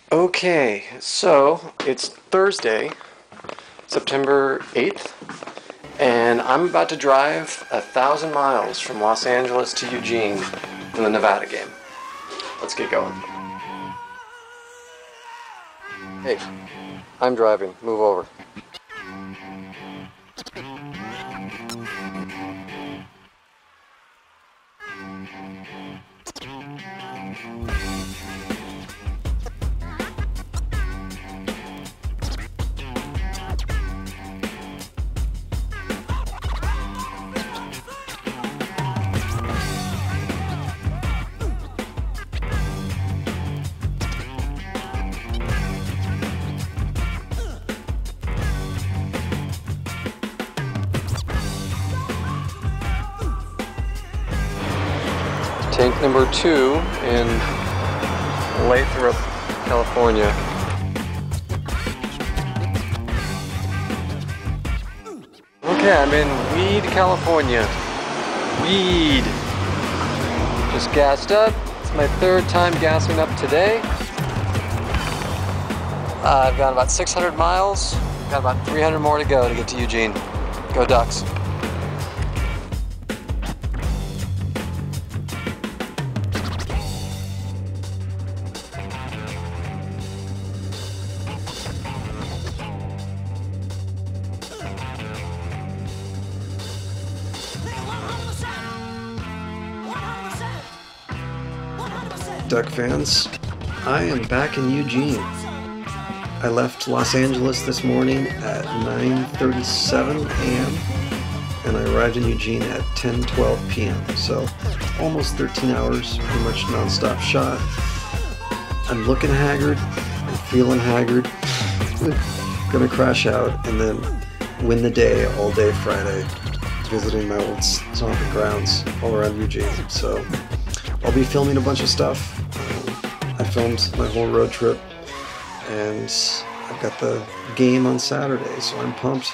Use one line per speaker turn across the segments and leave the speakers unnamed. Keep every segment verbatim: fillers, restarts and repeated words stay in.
Okay, so it's Thursday, September eighth, and I'm about to drive a thousand miles from Los Angeles to Eugene in the Nevada game. Let's get going. Hey, I'm driving. Move over. Tank number two in Lathrop, California. Okay, I'm in Weed, California. Weed. Just gassed up. It's my third time gassing up today. Uh, I've got about six hundred miles. Got about three hundred more to go to get to Eugene. Go Ducks. Duck fans, I am back in Eugene. I left Los Angeles this morning at nine thirty-seven a m and I arrived in Eugene at ten twelve p m So almost thirteen hours, pretty much non-stop shot. I'm looking haggard, I'm feeling haggard. Gonna crash out and then win the day all day Friday, visiting my old stomping grounds all around Eugene. So I'll be filming a bunch of stuff. Um, I filmed my whole road trip, and I've got the game on Saturday, so I'm pumped.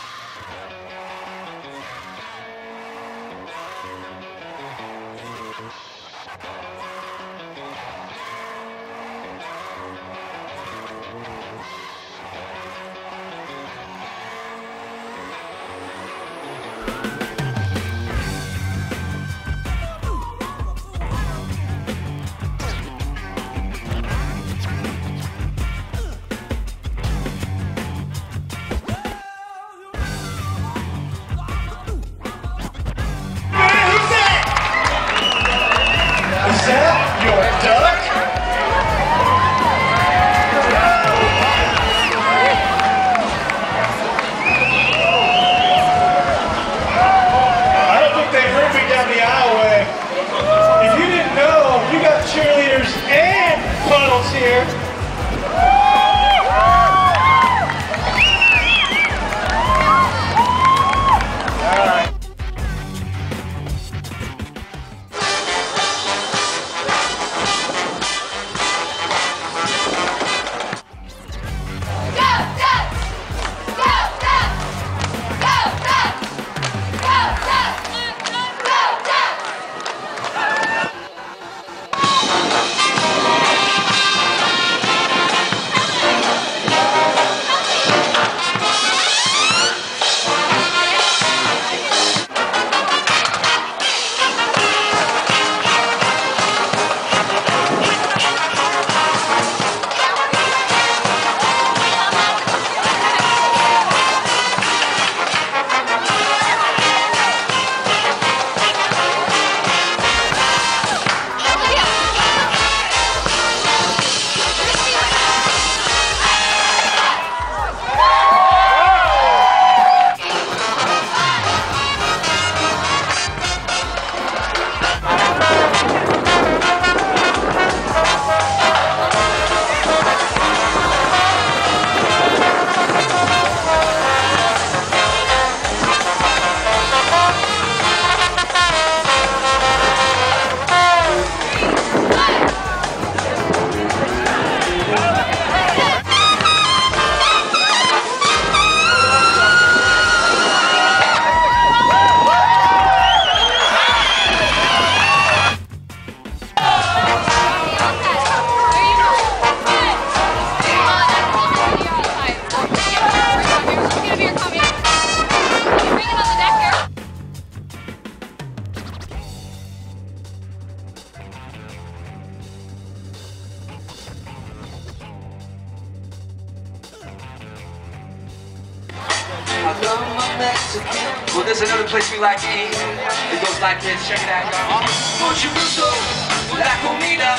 Well, there's another place we like to eat. It goes like this. Check it out, y'all. Mucho gusto, la comida.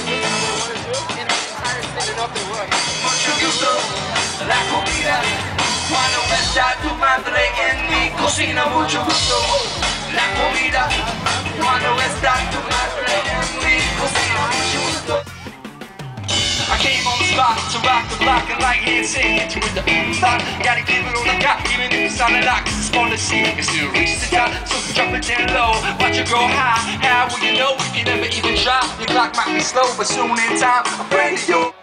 Mucho gusto, la comida. Cuando está tu madre en mi cocina. Mucho gusto, la comida. Cuando está tu madre en mi cocina. Mucho gusto. I came on the spot to rock the block and like insane into it the spot. Gotta give it all I got, even if it's on the lock. Cause it's fun to see, you still reach the top. So drop it down low, watch it go high. How will you know if you never even try? Your clock might be slow, but soon in time, I'm ready to go.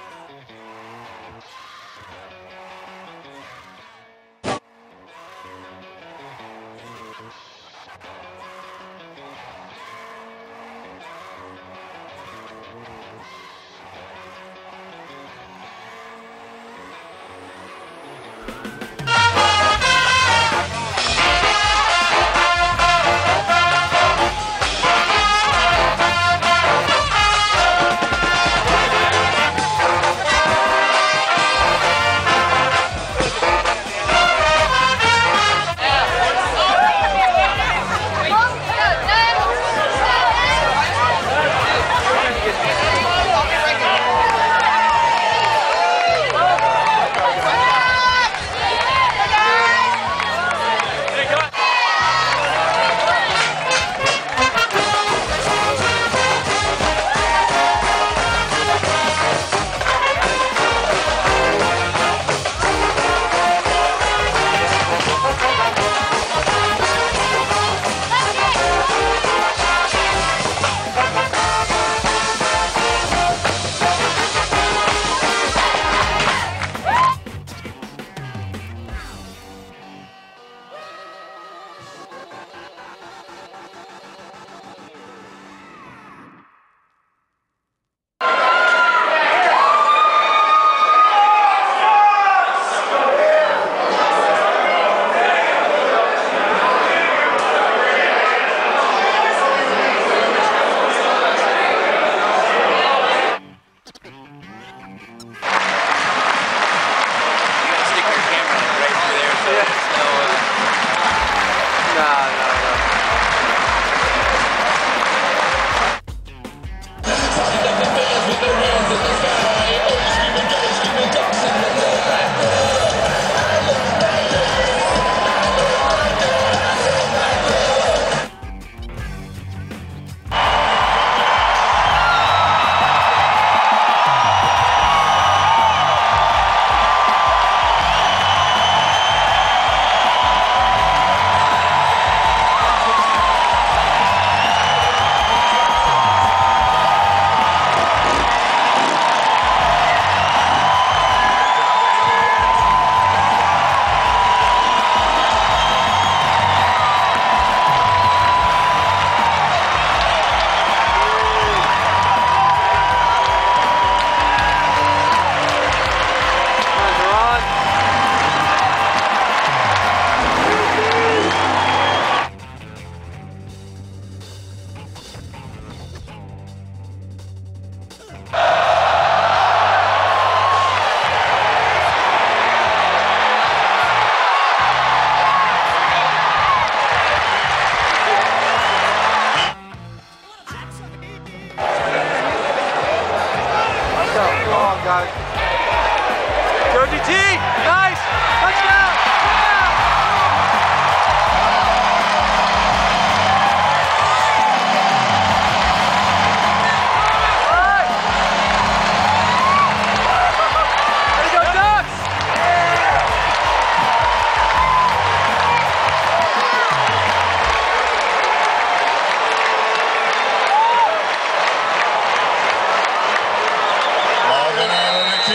guys. Josie T, nice, touchdown, touchdown. Way to go, Ducks.
Logan Analytics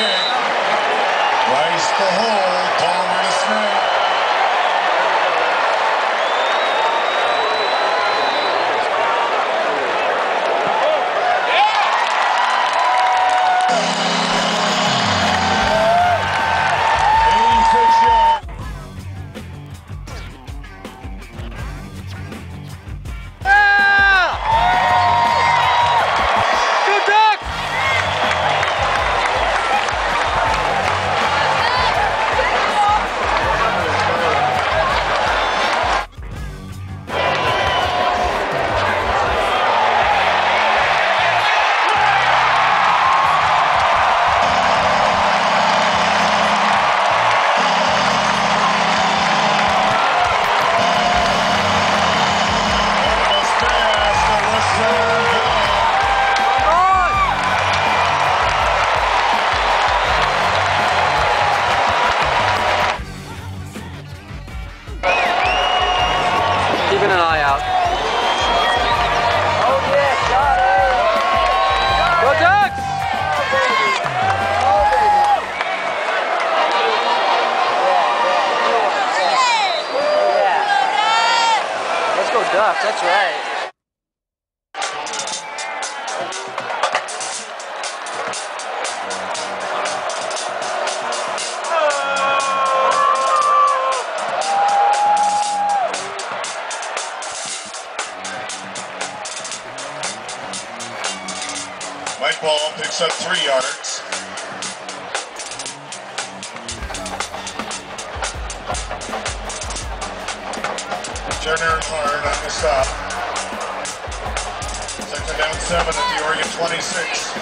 High ball picks up three yards. Turner hard on the stop. Second down seven at the Oregon twenty-six.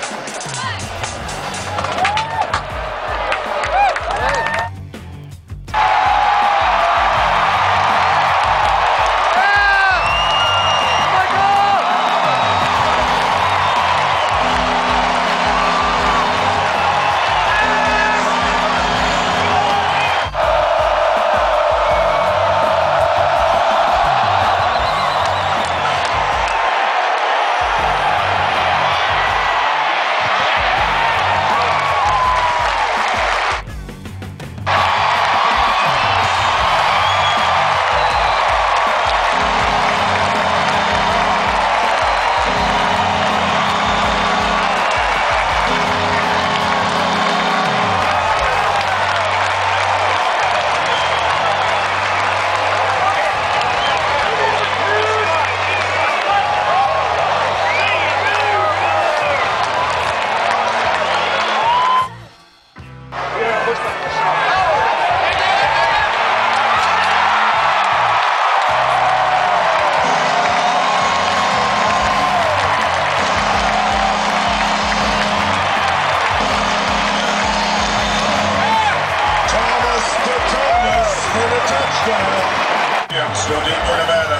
Yeah, still deep for Nevada.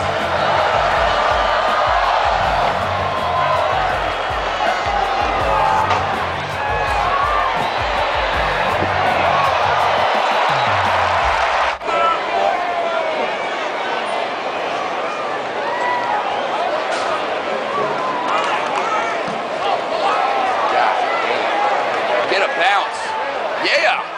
Get a bounce. Yeah.